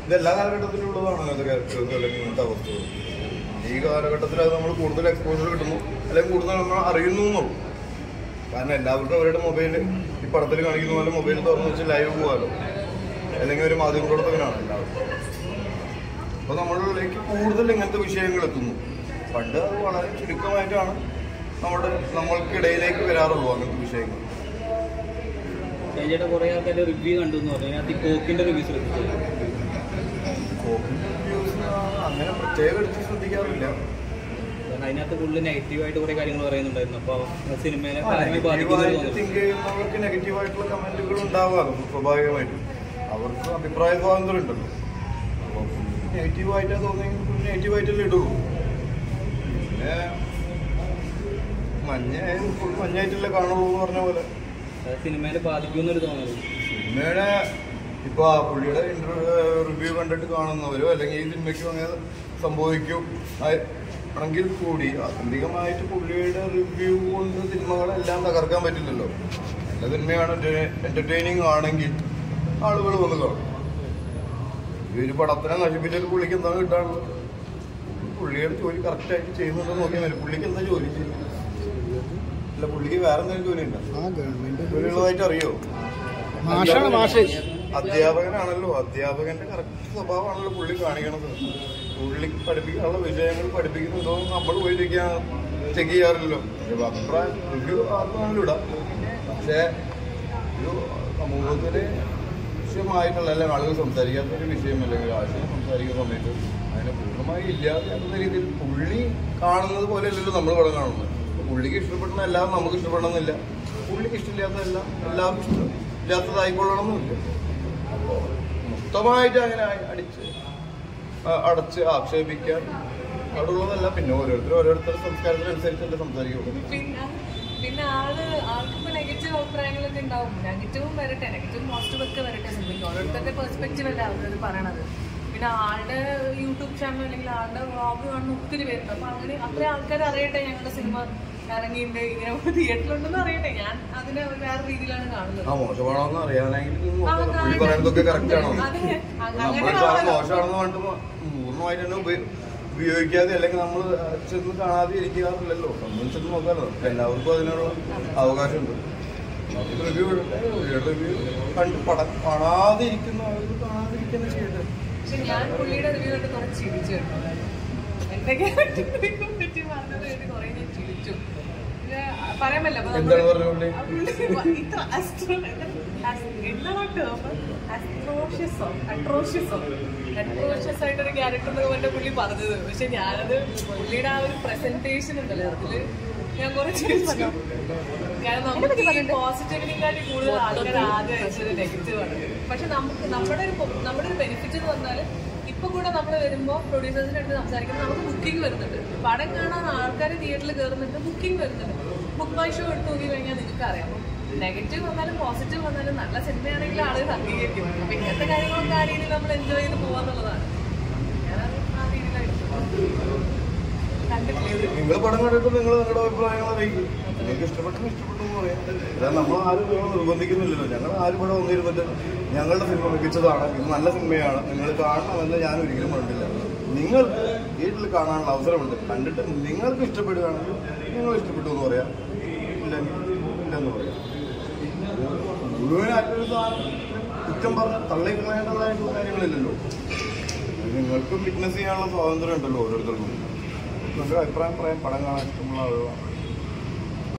ഇതെല്ലാ കാലഘട്ടത്തിലുള്ളതാണ് അങ്ങനത്തെ ക്യാരക്ടേഴ്സ് അല്ലെങ്കിൽ ഇങ്ങനത്തെ അവസ്ഥകൾ. ഈ കാലഘട്ടത്തിൽ അത് നമ്മൾ കൂടുതൽ എക്സ്പോഷർ കിട്ടുന്നു, അല്ലെങ്കിൽ കൂടുതൽ നമ്മൾ അറിയുന്നു എന്നുള്ളൂ. കാരണം എല്ലാവർക്കും അവരുടെ മൊബൈൽ ഈ പടത്തിൽ കാണിക്കുന്ന പോലെ മൊബൈൽ തുറന്ന് വെച്ച് ലൈവ് പോകാമല്ലോ, അല്ലെങ്കിൽ ഒരു മാധ്യമപ്രവർത്തകനാണ് എല്ലാവർക്കും. അപ്പോൾ നമ്മളിലേക്ക് കൂടുതൽ ഇങ്ങനത്തെ വിഷയങ്ങൾ എത്തുന്നു. പണ്ട് അത് വളരെ ചുരുക്കമായിട്ടാണ് നമ്മൾക്കിടയിലേക്ക് വരാറുള്ളൂ അങ്ങനത്തെ വിഷയങ്ങൾ. കുറേ ആൾക്കാർ റിവ്യൂ കണ്ടു എന്ന് പറഞ്ഞു, അതിനകത്ത് കോക്കിന്റെ റിവ്യൂസ് അങ്ങനെ പ്രത്യേകം എടുത്ത് ശ്രദ്ധിക്കാറില്ല. അതിനകത്ത് കൂടുതൽ നെഗറ്റീവായിട്ട് കുറേ കാര്യങ്ങൾ പറയുന്നുണ്ടായിരുന്നു. അപ്പോൾ സിനിമയെ തിങ്ക് ചെയ്യുന്നവർക്ക് നെഗറ്റീവായിട്ടുള്ള കമന്റുകൾ ഉണ്ടാവാറും സ്വാഭാവികമായിട്ടും. അവർക്ക് അഭിപ്രായ സ്വാതന്ത്ര്യം ഉണ്ടല്ലോ. അപ്പോൾ നെഗറ്റീവായിട്ടാണ് തോന്നിയെങ്കിൽ നെഗറ്റീവായിട്ടല്ലേ ഇടുള്ളൂ. പിന്നെ മഞ്ഞായിട്ടല്ലേ കാണുള്ളൂ എന്ന് പറഞ്ഞ പോലെ സിനിമയെ ബാധിക്കുമെന്നൊരു തോന്നല്. സിനിമയുടെ ഇപ്പൊ പുള്ളിയുടെ റിവ്യൂ കണ്ടിട്ട് കാണുന്നവരോ അല്ലെങ്കിൽ ഈ സിനിമയ്ക്കും അങ്ങനെ സംഭവിക്കും ആണെങ്കിൽ കൂടി ആത്യന്തികമായിട്ട് പുള്ളിയുടെ റിവ്യൂ കൊണ്ട് സിനിമകളെല്ലാം തകർക്കാൻ പറ്റില്ലല്ലോ. നല്ല സിനിമയാണ്, എന്റർടൈനിങ് ആണെങ്കിൽ ആളുകൾ വന്ന് കാണും. ഈ ഒരു പടത്തിനെ നശിപ്പിച്ചിട്ട് പുള്ളിക്ക് എന്താണ് കിട്ടാനുള്ളത്? പുള്ളിയുടെ ജോലി കറക്റ്റായിട്ട് ചെയ്യുന്നുണ്ടെന്ന് നോക്കിയാൽ മതി. പുള്ളിക്ക് എന്താ ജോലി ചെയ്യുന്നത്? അല്ല, പുള്ളിക്ക് വേറെ എന്തെങ്കിലും ജോലി ഉണ്ടോ? ജോലിയുള്ളതായിട്ട് അറിയോ? അധ്യാപകനാണല്ലോ. അധ്യാപകന്റെ കറക്റ്റ് സ്വഭാവമാണല്ലോ പുള്ളി കാണിക്കണത്. പുള്ളിക്ക് പഠിപ്പിക്കാനുള്ള വിഷയങ്ങൾ പഠിപ്പിക്കുന്നതോ നമ്മൾ പോയി ചെക്ക് ചെയ്യാറില്ലല്ലോ. അഭിപ്രായം റിവ്യൂ ആർക്കാണല്ലോ ഇടാം. പക്ഷേ ഒരു സമൂഹത്തിന് വിഷയമായിട്ടുള്ള അല്ലെങ്കിൽ ആളുകൾ സംസാരിക്കാത്തൊരു വിഷയം അല്ലെങ്കിൽ ആശയം സംസാരിക്കുന്ന സമയത്ത് അതിനെ പൂർണ്ണമായി ഇല്ലാത്ത രീതിയിൽ പുള്ളി കാണുന്നത് പോലെ അല്ലല്ലോ നമ്മൾ പടം കാണുന്നത്. പുള്ളിക്ക് ഇഷ്ടപ്പെടുന്ന എല്ലാം നമുക്ക് ഇഷ്ടപ്പെടണമെന്നില്ല, പുള്ളിക്ക് ഇഷ്ടമില്ലാത്ത എല്ലാം എല്ലാവർക്കും ഇല്ലാത്തതായിക്കൊള്ളണമെന്നില്ല. അപ്പോൾ മൊത്തമായിട്ട് അങ്ങനെ അടച്ച് ആക്ഷേപിക്കാൻ അവിടെയുള്ളതല്ല. പിന്നെ ഓരോരുത്തരുടെ സംസ്കാരത്തിനനുസരിച്ചല്ലേ സംസാരിക്കുള്ളൂ. പിന്നെ ആൾക്കിപ്പോ നെഗറ്റീവ് അഭിപ്രായങ്ങളൊക്കെ ഉണ്ടാവും. നെഗറ്റീവും വരട്ടെ, നെഗറ്റീവ് പോസിറ്റീവ് ഒക്കെ വരട്ടെ. സിനിമയ്ക്ക് ഓരോരുത്തരുടെ പെർസ്പെക്റ്റീവ് അല്ല അവരത് പറയണത്. പിന്നെ ആളുടെ യൂട്യൂബ് ചാനൽ അല്ലെങ്കിൽ ആളുടെ വ്ളോഗ് കാണുന്ന ഒത്തിരി പേരുണ്ട്. അപ്പൊ അങ്ങനെ അത്രയും ആൾക്കാർ അറിയട്ടെ ഞങ്ങളുടെ സിനിമ ഇറങ്ങിയിട്ട് ഇങ്ങനെ തിയേറ്ററിലുണ്ടെന്ന് അറിയട്ടെ. ഞാൻ അതിനെ വേറെ രീതിയിലാണ് കാണുന്നത്. മോശമാണോന്ന് അറിയാനെങ്കിൽ മോശമാണെന്ന് പറഞ്ഞിട്ട് പൂർണ്ണമായിട്ട് തന്നെ ഉപയോഗിക്കാതെ അല്ലെങ്കിൽ നമ്മൾ ചെന്ന് കാണാതെ ഇരിക്കാറില്ലല്ലോ. സംബന്ധിച്ചിട്ട് നോക്കാമല്ലോ, എല്ലാവർക്കും അതിനുള്ള അവകാശമുണ്ട്. റിവ്യൂ റിവ്യൂ കണ്ട് പടം കാണാതിരിക്കുന്നവർക്ക് കാണാതിരിക്കുന്ന ചെയ്യട്ടെ. പക്ഷെ ഞാൻ പുള്ളിയുടെ റിവ്യൂ കണ്ട് കുറെ ചിരിച്ചു കേട്ടോ. എന്റെ ക്യാരക്ടറിനെ പറ്റി പറഞ്ഞത് കേട്ട് കുറെ ഞാൻ ചിരിച്ചു. പറയാൻ പറ്റില്ല ഇത്ര അട്രോഷ്യസ് ആയിട്ടൊരു ക്യാരക്ടർ കൊണ്ട് പുള്ളി പറഞ്ഞത്. പക്ഷെ ഞാനത് പുള്ളിയുടെ ആ ഒരു പ്രസന്റേഷൻ ഉണ്ടല്ലോ അതില് ഞാൻ കുറെ ചിരിച്ചു. കാരണം നമുക്ക് പോസിറ്റീവിനെക്കാട്ടി കൂടുതൽ ആൾക്കാർ ആദ്യം അയച്ചത് നെഗറ്റീവ് ആണ്. പക്ഷെ നമ്മുടെ ഒരു ബെനിഫിറ്റ് എന്ന് പറഞ്ഞാൽ ഇപ്പൊ കൂടെ നമ്മൾ വരുമ്പോൾ പ്രൊഡ്യൂസേഴ്സിന്റെ അടുത്ത് സംസാരിക്കുമ്പോൾ നമുക്ക് ബുക്കിംഗ് വരുന്നുണ്ട്. പടം കാണാൻ ആൾക്കാർ തിയേറ്ററിൽ കയറുന്നുണ്ട്, ബുക്കിംഗ് വരുന്നുണ്ട്. ബുക്ക് മൈ ഷോ എടുത്ത് നോക്കി കഴിഞ്ഞാൽ നിങ്ങൾക്ക് അറിയാം. നെഗറ്റീവ് വന്നാലും പോസിറ്റീവ് വന്നാലും നല്ല സിനിമയാണെങ്കിൽ ആളുകൾ അംഗീകരിക്കും. അപ്പൊ ഇങ്ങനത്തെ കാര്യങ്ങളൊക്കെ ആ രീതിയിൽ നമ്മൾ എൻജോയ് ചെയ്ത് പോവാന്നുള്ളതാണ്. ഞാനത് ആ രീതിയിലായിട്ട് കണ്ടിട്ടില്ല. നിങ്ങൾ പടം കണ്ടിട്ട് നിങ്ങൾ നിങ്ങളുടെ അഭിപ്രായങ്ങൾ അറിയിക്കും. നിങ്ങൾക്ക് ഇഷ്ടപ്പെട്ടു എന്ന് പറയാം. അതായത് നമ്മൾ ആരും നിർബന്ധിക്കുന്നില്ലല്ലോ. ഞങ്ങൾ ആരും ഇവിടെ വന്നിരുന്നിട്ട് ഞങ്ങളുടെ സിനിമ മികച്ചതാണ്, ഇത് നല്ല സിനിമയാണ്, നിങ്ങൾ കാണണമെന്ന് ഞാൻ ഒരിക്കലും പറഞ്ഞിട്ടില്ല. നിങ്ങൾക്ക് വീട്ടിൽ കാണാനുള്ള അവസരമുണ്ട്. കണ്ടിട്ട് നിങ്ങൾക്ക് ഇഷ്ടപ്പെടുകയാണെങ്കിൽ നിങ്ങൾ ഇഷ്ടപ്പെട്ടു എന്ന് പറയാം, ഇല്ലെന്ന് പറയാം. മുഴുവനായിട്ടൊരു സാധനം കുറ്റം പറഞ്ഞ് തള്ളിക്കളയേണ്ടതായിട്ടുള്ള കാര്യങ്ങളില്ലല്ലോ. നിങ്ങൾക്കും ഫിറ്റ്നസ് ചെയ്യാനുള്ള സ്വാതന്ത്ര്യം ഉണ്ടല്ലോ ഓരോരുത്തർക്കും. നിങ്ങൾക്ക് അഭിപ്രായം പറയാൻ പടം കാണാൻ ഇഷ്ടമുള്ള ആളുകളാണ്.